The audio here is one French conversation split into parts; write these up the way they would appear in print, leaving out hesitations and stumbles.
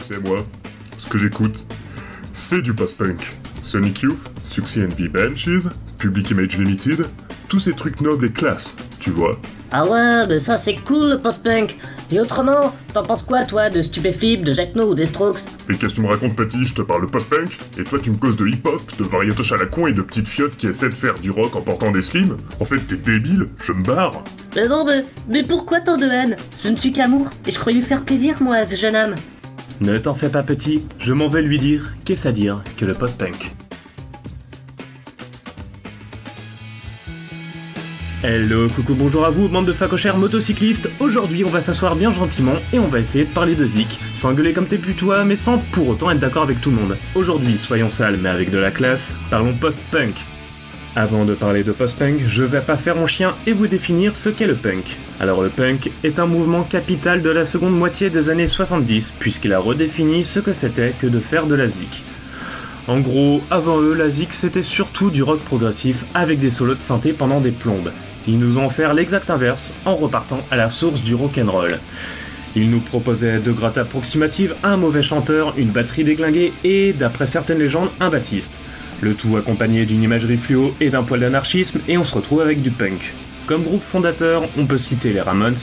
Tu sais moi, ce que j'écoute, c'est du post-punk. Sonic Youth, Siouxsie and the Banshees, Public Image Limited, tous ces trucs nobles et classe, tu vois. Ah ouais, mais ça c'est cool le post-punk. Et autrement, t'en penses quoi toi de Stupéflip, de Jacques No ou des Strokes? Mais qu'est-ce que tu me racontes, Patty? Je te parle de post-punk, et toi tu me causes de hip-hop, de variatoche à la con et de petites fiottes qui essaient de faire du rock en portant des slims? En fait t'es débile, je me barre. Mais non, mais pourquoi tant de haine? Je ne suis qu'amour, et je croyais lui faire plaisir moi à ce jeune homme. Ne t'en fais pas petit, je m'en vais lui dire qu'est-ce à dire que le post-punk. Hello, coucou, bonjour à vous, bande de facochères motocyclistes. Aujourd'hui, on va s'asseoir bien gentiment et on va essayer de parler de zik, sans gueuler comme t'es putois, mais sans pour autant être d'accord avec tout le monde. Aujourd'hui, soyons sales mais avec de la classe, parlons post-punk. Avant de parler de post-punk, je vais pas faire mon chien et vous définir ce qu'est le punk. Alors le punk est un mouvement capital de la seconde moitié des années 70, puisqu'il a redéfini ce que c'était que de faire de la zik. En gros, avant eux, la zik c'était surtout du rock progressif avec des solos de synthé pendant des plombes. Ils nous ont offert l'exact inverse en repartant à la source du rock'n'roll. Ils nous proposaient de gratte approximative, un mauvais chanteur, une batterie déglinguée et, d'après certaines légendes, un bassiste. Le tout accompagné d'une imagerie fluo et d'un poil d'anarchisme, et on se retrouve avec du punk. Comme groupe fondateur, on peut citer les Ramones,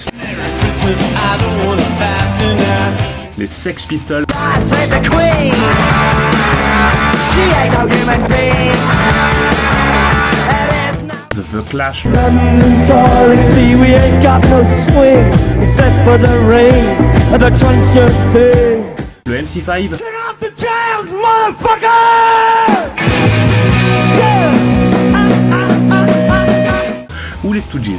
les Sex Pistols, The Clash, le MC5, ou les Stooges.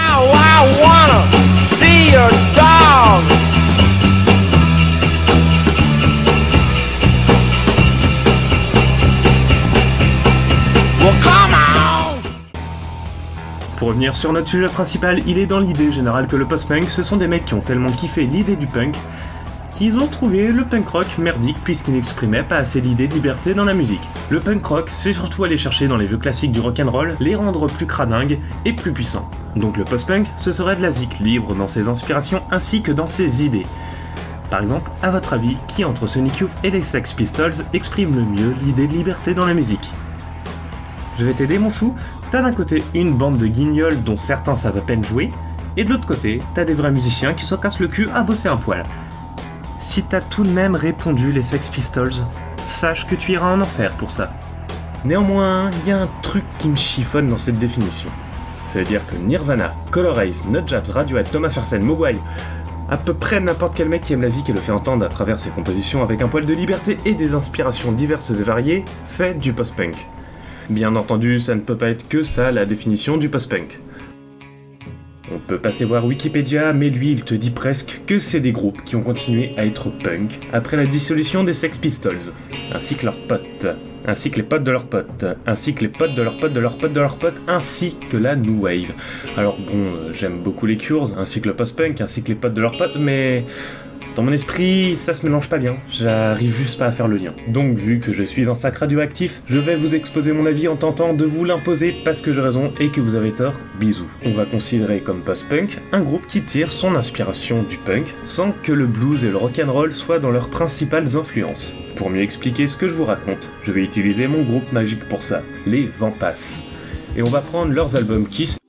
Pour revenir sur notre sujet principal, il est dans l'idée générale que le post-punk, ce sont des mecs qui ont tellement kiffé l'idée du punk qu'ils ont trouvé le punk rock merdique puisqu'il n'exprimait pas assez l'idée de liberté dans la musique. Le punk rock, c'est surtout aller chercher dans les vieux classiques du rock'n'roll, les rendre plus cradingues et plus puissants. Donc le post-punk, ce serait de la zik libre dans ses inspirations ainsi que dans ses idées. Par exemple, à votre avis, qui entre Sonic Youth et les Sex Pistols exprime le mieux l'idée de liberté dans la musique? Je vais t'aider mon chou. T'as d'un côté une bande de guignols dont certains savent à peine jouer, et de l'autre côté, t'as des vrais musiciens qui se cassent le cul à bosser un poil. Si t'as tout de même répondu les Sex Pistols, sache que tu iras en enfer pour ça. Néanmoins, il y a un truc qui me chiffonne dans cette définition. Ça veut dire que Nirvana, Color Eyes, Nutjabs, Radiohead, Thomas Fersen, Mogwai, à peu près n'importe quel mec qui aime la zik et le fait entendre à travers ses compositions avec un poil de liberté et des inspirations diverses et variées, fait du post-punk. Bien entendu, ça ne peut pas être que ça la définition du post-punk. On peut passer voir Wikipédia, mais lui il te dit presque que c'est des groupes qui ont continué à être punk après la dissolution des Sex Pistols, ainsi que leurs potes, ainsi que les potes de leurs potes, ainsi que les potes de leurs potes de leurs potes de leurs potes, ainsi que la New Wave. Alors bon, j'aime beaucoup les Cures, ainsi que le post-punk, ainsi que les potes de leurs potes, mais dans mon esprit, ça se mélange pas bien, j'arrive juste pas à faire le lien. Donc vu que je suis un sac radioactif, je vais vous exposer mon avis en tentant de vous l'imposer parce que j'ai raison et que vous avez tort, bisous. On va considérer comme post-punk un groupe qui tire son inspiration du punk sans que le blues et le rock'n'roll soient dans leurs principales influences. Pour mieux expliquer ce que je vous raconte, je vais utiliser mon groupe magique pour ça, les Vampas. Et on va prendre leurs albums Kiss.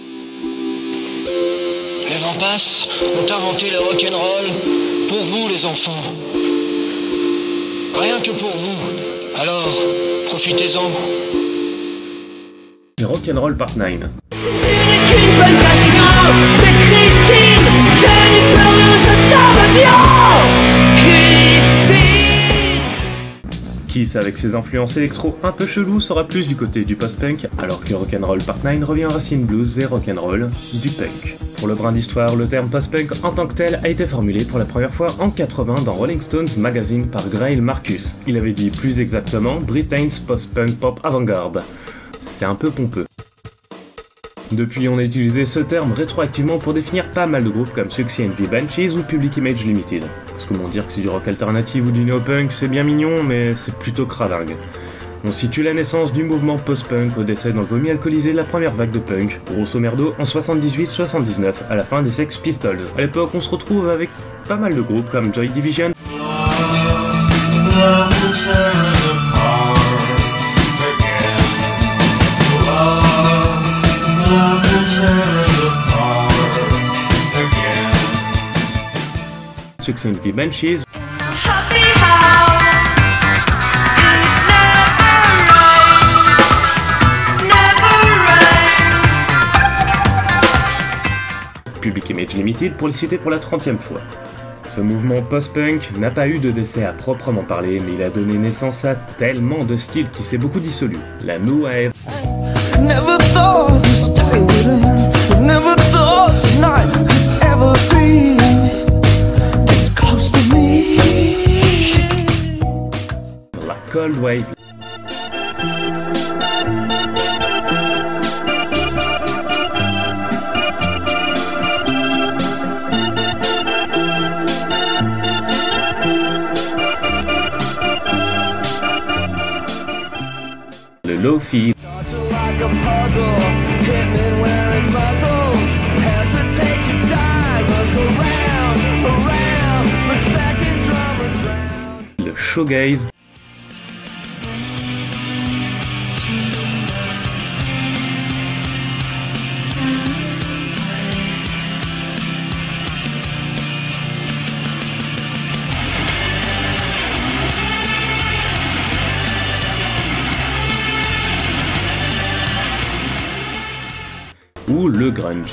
Les Vampas ont inventé le rock'n'roll pour vous les enfants. Rien que pour vous. Alors, profitez-en. Et Rock'n'Roll Part 9. Kiss, avec ses influences électro un peu chelou, sera plus du côté du post-punk, alors que Rock'n'Roll Part 9 revient aux racines blues et rock'n'roll du punk. Pour le brin d'histoire, le terme post-punk en tant que tel a été formulé pour la première fois en 80 dans Rolling Stones Magazine par Grail Marcus. Il avait dit plus exactement Britain's Post-Punk Pop Avant-Garde. C'est un peu pompeux. Depuis, on a utilisé ce terme rétroactivement pour définir pas mal de groupes comme Siouxsie and the Banshees ou Public Image Limited. Parce que bon, dire que c'est du rock alternatif ou du néo-punk, c'est bien mignon, mais c'est plutôt cradingue. On situe la naissance du mouvement post-punk au décès dans le vomi alcoolisé de la première vague de punk, grosso merdo en 78-79, à la fin des Sex Pistols. À l'époque, on se retrouve avec pas mal de groupes comme Joy Division, Siouxsie and the Banshees, Public Image Limited pour le citer pour la 30e fois. Ce mouvement post-punk n'a pas eu de décès à proprement parler, mais il a donné naissance à tellement de styles qui s'est beaucoup dissolu. La New Wave, Never thought this day would end. Never thought tonight could ever be this close to me. la Cold Wave, le Lo-Fi, Like a puzzle, hitmen wearing muzzles. Hesitate to die, look around, the second drummer drowned. le Shoegaze, ou le grunge.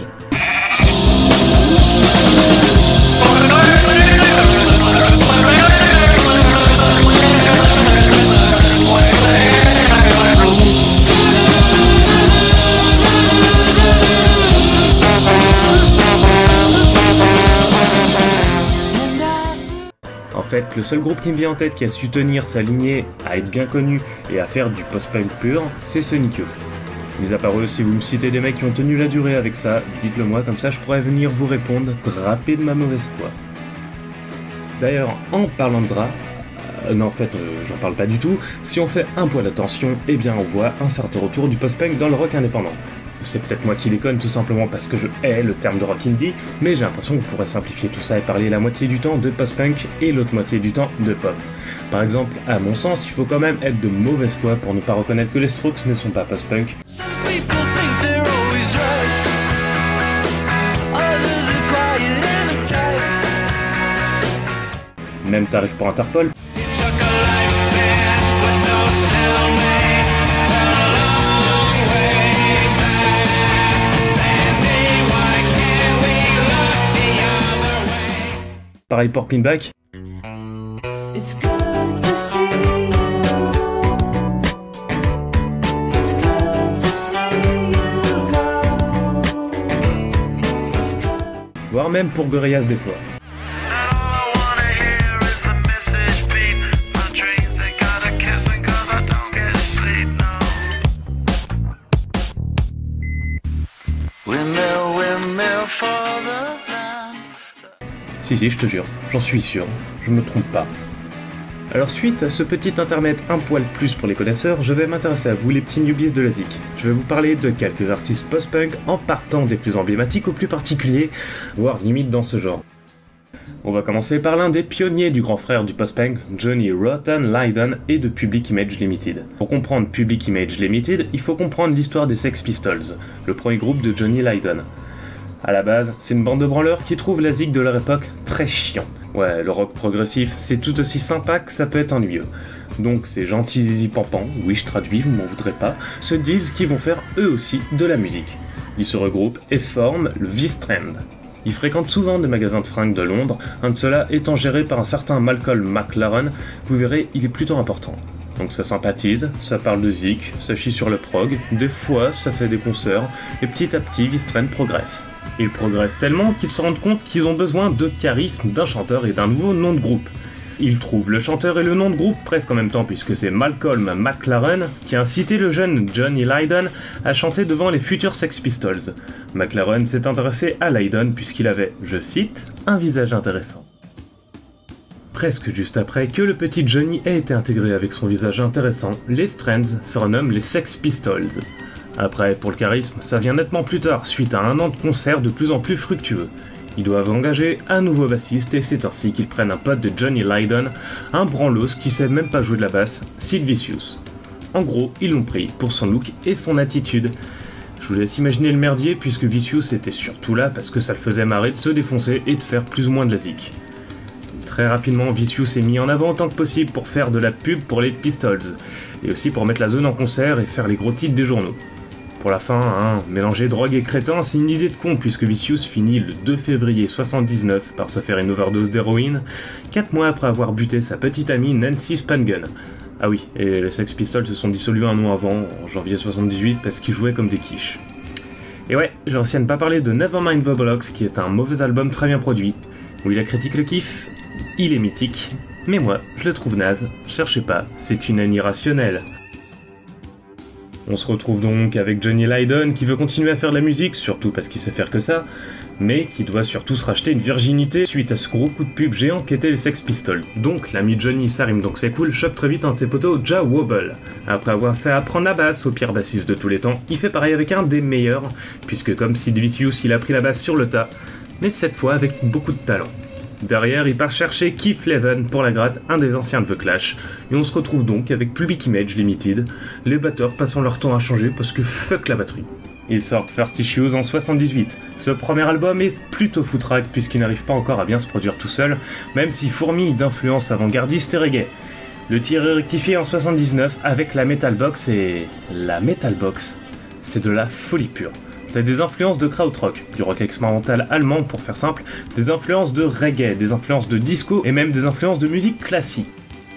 En fait, le seul groupe qui me vient en tête qui a su tenir sa lignée, à être bien connu et à faire du post-punk pur, c'est Sonic Youth. Mis à part eux, si vous me citez des mecs qui ont tenu la durée avec ça, dites-le moi, comme ça je pourrais venir vous répondre, drapé de ma mauvaise foi. D'ailleurs, en parlant de drap, non en fait j'en parle pas du tout, si on fait un poil attention, eh bien on voit un certain retour du post-punk dans le rock indépendant. C'est peut-être moi qui déconne tout simplement parce que je hais le terme de rock indie, mais j'ai l'impression qu'on pourrait simplifier tout ça et parler la moitié du temps de post-punk et l'autre moitié du temps de pop. Par exemple, à mon sens, il faut quand même être de mauvaise foi pour ne pas reconnaître que les Strokes ne sont pas post-punk. Some people think they're always right. Others are quiet and uptight. Même tarif pour Interpol. Pareil pour Pinback. It's good to see you. It's good to see you go. It's good. Voire même pour Gorillaz des fois. Si, je te jure, j'en suis sûr, je me trompe pas. Alors suite à ce petit intermède un poil plus pour les connaisseurs, je vais m'intéresser à vous les petits newbies de la zik. Je vais vous parler de quelques artistes post-punk en partant des plus emblématiques aux plus particuliers, voire limite dans ce genre. On va commencer par l'un des pionniers du grand frère du post-punk, Johnny Rotten Lydon et de Public Image Limited. Pour comprendre Public Image Limited, il faut comprendre l'histoire des Sex Pistols, le premier groupe de Johnny Lydon. À la base, c'est une bande de branleurs qui trouvent la zik de leur époque très chiant. Ouais, le rock progressif, c'est tout aussi sympa que ça peut être ennuyeux. Donc ces gentils zizi pampans, oui je traduis, vous m'en voudrez pas, se disent qu'ils vont faire eux aussi de la musique. Ils se regroupent et forment le V-Strand. Ils fréquentent souvent des magasins de fringues de Londres, un de ceux-là étant géré par un certain Malcolm McLaren, vous verrez, il est plutôt important. Donc ça sympathise, ça parle de zik, ça chie sur le prog, des fois ça fait des concerts, et petit à petit V-Strand progresse. Ils progressent tellement qu'ils se rendent compte qu'ils ont besoin de charisme, d'un chanteur et d'un nouveau nom de groupe. Ils trouvent le chanteur et le nom de groupe presque en même temps puisque c'est Malcolm McLaren qui a incité le jeune Johnny Lydon à chanter devant les futurs Sex Pistols. McLaren s'est intéressé à Lydon puisqu'il avait, je cite, un visage intéressant. Presque juste après que le petit Johnny ait été intégré avec son visage intéressant, les Strands se renomment les Sex Pistols. Après, pour le charisme, ça vient nettement plus tard, suite à un an de concerts de plus en plus fructueux. Ils doivent engager un nouveau bassiste et c'est ainsi qu'ils prennent un pote de Johnny Lydon, un branlos qui sait même pas jouer de la basse, Sid Vicious. En gros, ils l'ont pris pour son look et son attitude. Je vous laisse imaginer le merdier puisque Vicious était surtout là parce que ça le faisait marrer de se défoncer et de faire plus ou moins de la zik. Très rapidement, Vicious est mis en avant autant que possible pour faire de la pub pour les Pistols, et aussi pour mettre la zone en concert et faire les gros titres des journaux. Pour la fin, mélanger drogue et crétin, c'est une idée de con puisque Vicious finit le 2 février 79 par se faire une overdose d'héroïne, 4 mois après avoir buté sa petite amie Nancy Spungen. Ah oui, et les Sex Pistols se sont dissolus un an avant, en janvier 78, parce qu'ils jouaient comme des quiches. Et ouais, j'ai réussi à ne pas parler de Nevermind the Bollocks, qui est un mauvais album très bien produit. Oui, la critique le kiffe, il est mythique, mais moi, je le trouve naze, cherchez pas, c'est une haine irrationnelle. On se retrouve donc avec Johnny Lydon qui veut continuer à faire de la musique, surtout parce qu'il sait faire que ça, mais qui doit surtout se racheter une virginité suite à ce gros coup de pub géant qu'étaient les Sex Pistols. Donc l'ami Johnny, ça rime donc c'est cool, chope très vite un de ses potos, Ja Wobble. Après avoir fait apprendre la basse au pire bassiste de tous les temps, il fait pareil avec un des meilleurs, puisque comme Sid Vicious, il a pris la basse sur le tas, mais cette fois avec beaucoup de talent. Derrière, il part chercher Keith Leven pour la gratte, un des anciens de The Clash, et on se retrouve donc avec Public Image Limited, les batteurs passant leur temps à changer parce que fuck la batterie. Ils sortent First Issues en 78. Ce premier album est plutôt foutraque puisqu'il n'arrive pas encore à bien se produire tout seul, même s'il fourmille d'influences avant-gardistes et reggae. Le tir est rectifié en 79 avec la Metal Box et... la Metal Box, c'est de la folie pure. T'as des influences de krautrock, du rock expérimental allemand pour faire simple, des influences de reggae, des influences de disco et même des influences de musique classique.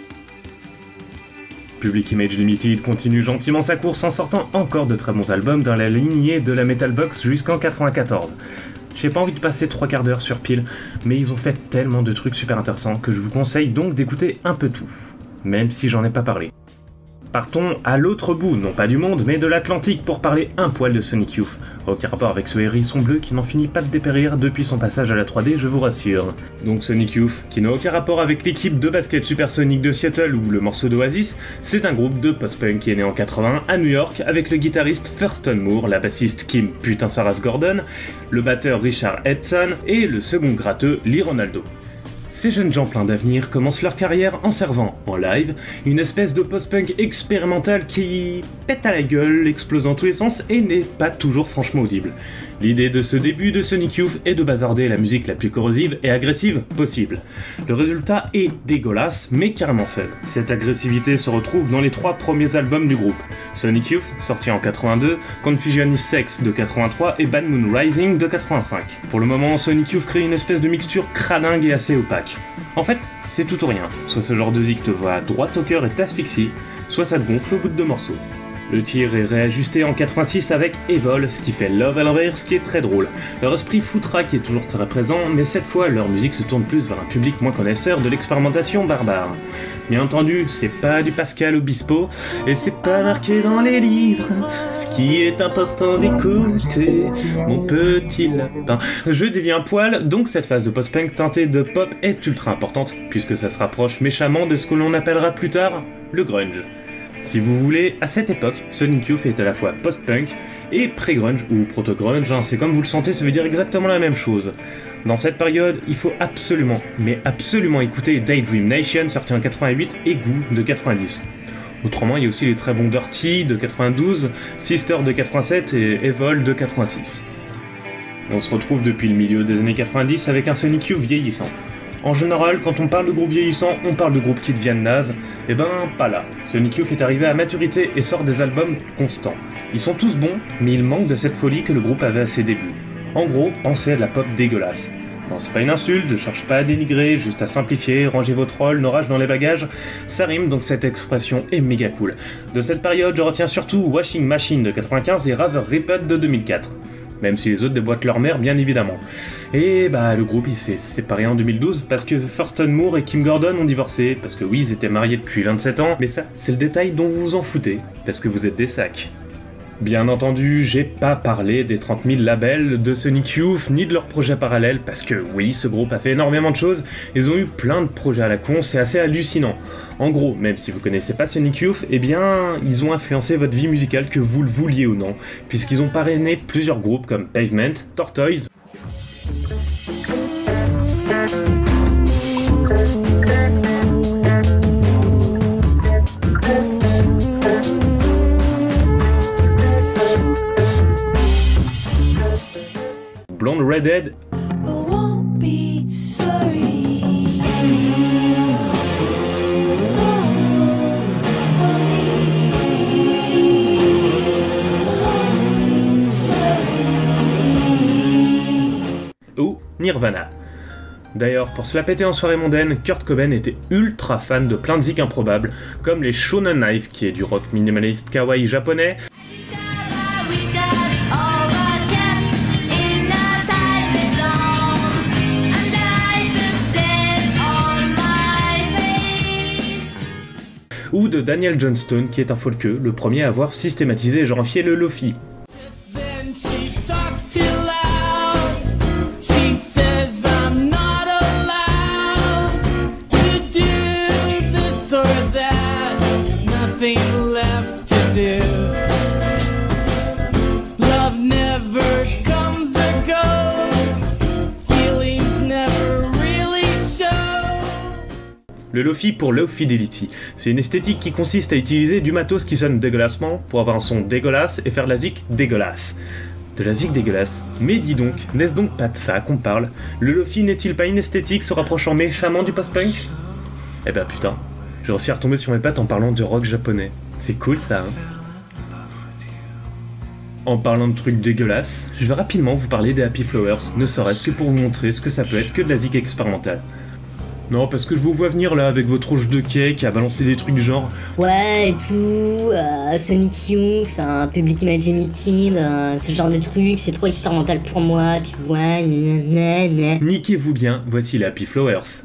Public Image Limited continue gentiment sa course en sortant encore de très bons albums dans la lignée de la Metal Box jusqu'en 94. J'ai pas envie de passer 3 quarts d'heure sur pile, mais ils ont fait tellement de trucs super intéressants que je vous conseille donc d'écouter un peu tout, même si j'en ai pas parlé. Partons à l'autre bout, non pas du monde, mais de l'Atlantique pour parler un poil de Sonic Youth. Aucun rapport avec ce hérisson bleu qui n'en finit pas de dépérir depuis son passage à la 3D, je vous rassure. Donc Sonic Youth, qui n'a aucun rapport avec l'équipe de basket Supersonic de Seattle ou le morceau d'Oasis, c'est un groupe de post-punk qui est né en 81 à New York avec le guitariste Thurston Moore, la bassiste Kim Putain Saras Gordon, le batteur Richard Edson et le second gratteux Lee Ronaldo. Ces jeunes gens pleins d'avenir commencent leur carrière en servant, en live, une espèce de post-punk expérimental qui pète à la gueule, explose dans tous les sens et n'est pas toujours franchement audible. L'idée de ce début de Sonic Youth est de bazarder la musique la plus corrosive et agressive possible. Le résultat est dégueulasse, mais carrément fun. Cette agressivité se retrouve dans les 3 premiers albums du groupe. Sonic Youth, sorti en 82, Confusion is Sex de 83 et Bad Moon Rising de 85. Pour le moment, Sonic Youth crée une espèce de mixture cradingue et assez opaque. En fait, c'est tout ou rien. Soit ce genre de zik te va droit au cœur et t'asphyxie, soit ça te gonfle au bout de 2 morceaux. Le tir est réajusté en 86 avec Evol, ce qui fait Love à l'envers, ce qui est très drôle. Leur esprit foutraque est toujours très présent, mais cette fois, leur musique se tourne plus vers un public moins connaisseur de l'expérimentation barbare. Bien entendu, c'est pas du Pascal Obispo, et c'est pas marqué dans les livres, ce qui est important d'écouter, mon petit lapin. Je dévie un poil, donc cette phase de post-punk teintée de pop est ultra importante, puisque ça se rapproche méchamment de ce que l'on appellera plus tard le grunge. Si vous voulez, à cette époque, Sonic Youth est à la fois post-punk et pré-grunge, ou proto-grunge, c'est comme vous le sentez, ça veut dire exactement la même chose. Dans cette période, il faut absolument, mais absolument écouter Daydream Nation, sorti en 88, et Goo de 90. Autrement, il y a aussi les très bons Dirty de 92, Sister de 87 et Evol de 86. On se retrouve depuis le milieu des années 90 avec un Sonic Youth vieillissant. En général, quand on parle de groupe vieillissant, on parle de groupes qui deviennent nazes. Eh ben, pas là. Sonic Youth est arrivé à maturité et sort des albums constants. Ils sont tous bons, mais il manque de cette folie que le groupe avait à ses débuts. En gros, pensez à de la pop dégueulasse. Non, c'est pas une insulte, je cherche pas à dénigrer, juste à simplifier, rangez vos trolls, nos rages dans les bagages. Ça rime, donc cette expression est méga cool. De cette période, je retiens surtout Washing Machine de 95 et Rather Ripped de 2004. Même si les autres déboîtent leur mère, bien évidemment. Et bah, le groupe il s'est séparé en 2012 parce que Thurston Moore et Kim Gordon ont divorcé, parce que oui, ils étaient mariés depuis 27 ans, mais ça, c'est le détail dont vous vous en foutez, parce que vous êtes des sacs. Bien entendu, j'ai pas parlé des 30 000 labels de Sonic Youth, ni de leurs projets parallèles, parce que oui, ce groupe a fait énormément de choses, ils ont eu plein de projets à la con, c'est assez hallucinant. En gros, même si vous connaissez pas Sonic Youth, eh bien, ils ont influencé votre vie musicale que vous le vouliez ou non, puisqu'ils ont parrainé plusieurs groupes comme Pavement, Tortoise, Blonde Redhead. I won't be sorry. Nirvana. D'ailleurs, pour se la péter en soirée mondaine, Kurt Cobain était ultra fan de plein de zik improbables, comme les Shonen Knife, qui est du rock minimaliste kawaii japonais, ou de Daniel Johnston, qui est un folkeux, le premier à avoir systématisé et genreifié le lofi. Le lofi pour low fidelity, c'est une esthétique qui consiste à utiliser du matos qui sonne dégueulassement pour avoir un son dégueulasse et faire de la zik dégueulasse. De la zik dégueulasse. Mais dis donc, n'est-ce donc pas de ça qu'on parle? Le lofi n'est-il pas une esthétique se rapprochant méchamment du post-punk? Eh ben putain, j'ai réussi à retomber sur mes pattes en parlant de rock japonais. C'est cool ça, hein? En parlant de trucs dégueulasses, je vais rapidement vous parler des Happy Flowers, ne serait-ce que pour vous montrer ce que ça peut être que de la zik expérimentale. Non, parce que je vous vois venir là avec votre roche de cake à balancer des trucs genre Ouais, et tout, Sonic Youth, Public Image Limited, ce genre de trucs, c'est trop expérimental pour moi, tu vois, nanana. niquez-vous bien, voici les Happy Flowers.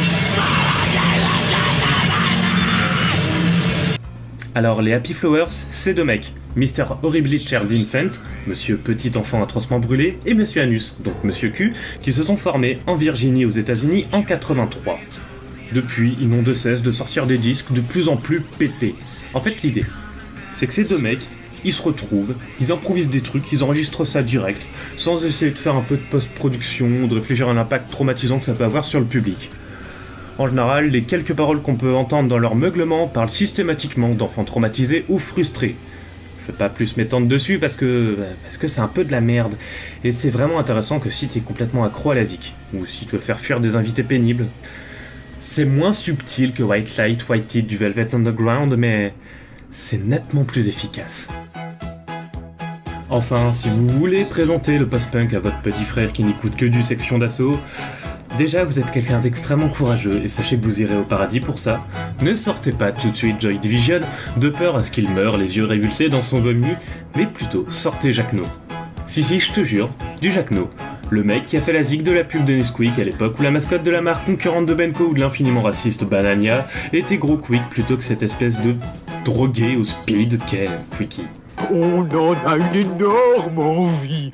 Alors, les Happy Flowers, c'est deux mecs, Mr. Horribly Chaired Infant, Monsieur Petit Enfant Atrocement Brûlé, et Monsieur Anus, donc Monsieur Q, qui se sont formés en Virginie aux États-Unis en 83. Depuis, ils n'ont de cesse de sortir des disques de plus en plus pétés. En fait, l'idée, c'est que ces deux mecs, ils se retrouvent, ils improvisent des trucs, ils enregistrent ça direct, sans essayer de faire un peu de post-production ou de réfléchir à l'impact traumatisant que ça peut avoir sur le public. En général, les quelques paroles qu'on peut entendre dans leur meuglement parlent systématiquement d'enfants traumatisés ou frustrés. Je vais pas plus m'étendre dessus parce que c'est un peu de la merde. Et c'est vraiment intéressant que si t'es complètement accro à la zik, ou si tu veux faire fuir des invités pénibles. C'est moins subtil que White Light, White Teeth du Velvet Underground, mais c'est nettement plus efficace. Enfin, si vous voulez présenter le post-punk à votre petit frère qui n'écoute que du Section d'Assaut, déjà vous êtes quelqu'un d'extrêmement courageux et sachez que vous irez au paradis pour ça. Ne sortez pas tout de suite Joy Division, de peur à ce qu'il meure les yeux révulsés dans son vomi, mais plutôt sortez Jacno. Si, je te jure, du Jacno. Le mec qui a fait la zik de la pub de Nesquik à l'époque où la mascotte de la marque concurrente de Benko ou de l'infiniment raciste Banania était Gros Quick plutôt que cette espèce de drogué au speed qu'est Quickie. On en a une énorme envie.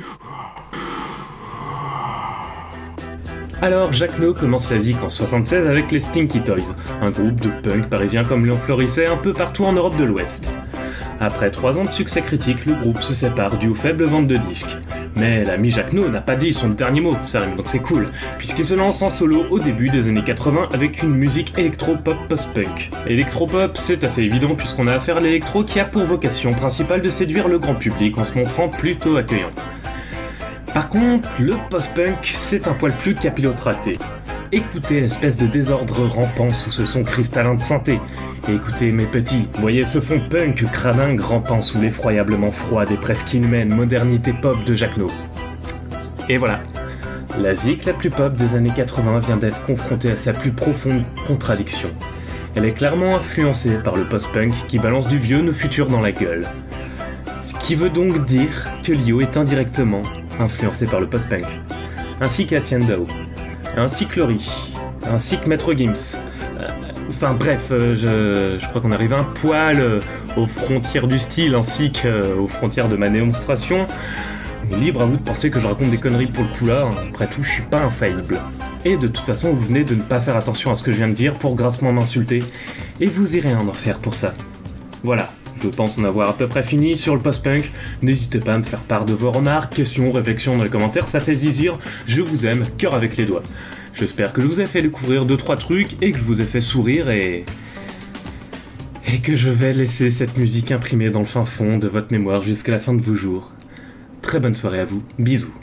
Alors, Jacno commence la zik en 76 avec les Stinky Toys, un groupe de punk parisien comme Léon florissait un peu partout en Europe de l'Ouest. Après 3 ans de succès critique, le groupe se sépare dû aux faibles ventes de disques. Mais l'ami Jacno n'a pas dit son dernier mot, ça rime donc c'est cool, puisqu'il se lance en solo au début des années 80 avec une musique électro-pop post-punk. Électro-pop, c'est assez évident puisqu'on a affaire à l'électro qui a pour vocation principale de séduire le grand public en se montrant plutôt accueillante. Par contre, le post-punk, c'est un poil plus capillotracté. Écoutez l'espèce de désordre rampant sous ce son cristallin de synthé. Et écoutez mes petits, voyez ce fond punk cradingue rampant sous l'effroyablement froide et presque inhumaine modernité pop de Jacno. Et voilà, la zik la plus pop des années 80 vient d'être confrontée à sa plus profonde contradiction. Elle est clairement influencée par le post-punk qui balance du vieux no futur dans la gueule. Ce qui veut donc dire que Lio est indirectement influencé par le post-punk, ainsi qu'Atian Dao, ainsi que Lori, ainsi que Maître Gims. Enfin bref, je crois qu'on arrive un poil aux frontières du style ainsi qu'aux frontières de ma démonstration. Libre à vous de penser que je raconte des conneries pour le coup là, après tout je suis pas infaillible. Et de toute façon vous venez de ne pas faire attention à ce que je viens de dire pour grassement m'insulter, et vous irez en enfer pour ça. Voilà. Je pense en avoir à peu près fini sur le post-punk. N'hésitez pas à me faire part de vos remarques, questions, réflexions dans les commentaires, ça fait zizir. Je vous aime, cœur avec les doigts. J'espère que je vous ai fait découvrir 2-3 trucs et que je vous ai fait sourire et que je vais laisser cette musique imprimée dans le fin fond de votre mémoire jusqu'à la fin de vos jours. Très bonne soirée à vous, bisous.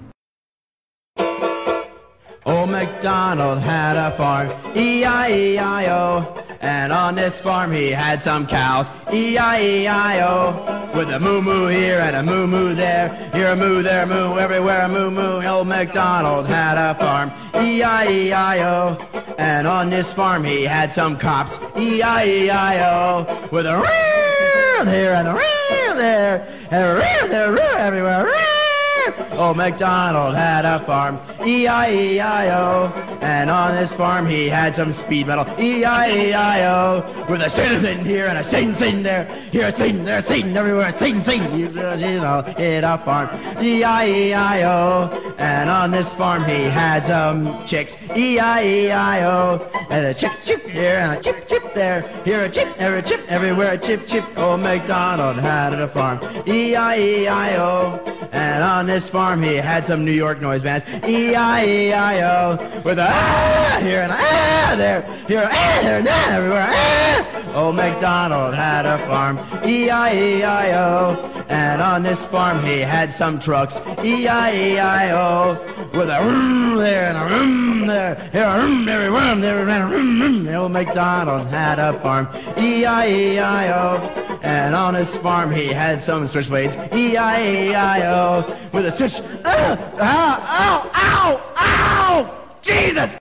Old MacDonald had a farm, E-I-E-I-O, and on this farm he had some cows, E-I-E-I-O. with a moo moo here and a moo moo there. Here a moo, there a moo, everywhere a moo moo. Old MacDonald had a farm, E-I-E-I-O. And on this farm he had some cops, E-I-E-I-O. With a rear there and a rear there, and a rear there, rear everywhere, rear. Old MacDonald had a farm, E-I-E-I-O. And on this farm he had some speed metal, E-I-E-I-O. With a citizen here and a sin there. Here a sin, there a sin, everywhere a sin. You know, hit a farm, E-I-E-I-O. And on this farm he had some chicks, E-I-E-I-O. And a chip here and a chip there. Here a chip, everywhere a chip. Old MacDonald had a farm, E-I-E-I-O. And on this farm he had some New York noise bands, E-I-E-I-O. With a ah here and a ah there, here a ah there and ah everywhere ah. Old MacDonald had a farm, E-I-E-I-O. And on this farm he had some trucks, E-I-E-I-O. With a there and a there, here a everywhere there. Old MacDonald had a farm, E-I-E-I-O. And on his farm he had some switchblades, E-I-E-I-O. With a switch, ow, ow, ow, ow, Jesus!